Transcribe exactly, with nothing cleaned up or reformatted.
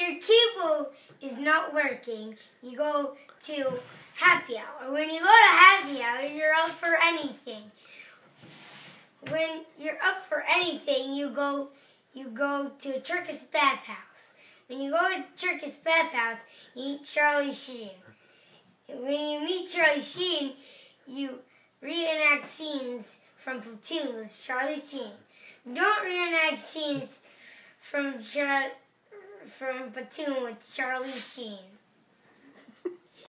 your cable is not working, you go to happy hour. When you go to happy hour, you're up for anything. When you're up for anything, you go you go to a Turkish bathhouse. When you go to the Turkish bathhouse, you meet Charlie Sheen. When you meet Charlie Sheen, you reenact scenes from Platoon with Charlie Sheen. Don't reenact scenes from Char- from Platoon with Charlie Sheen.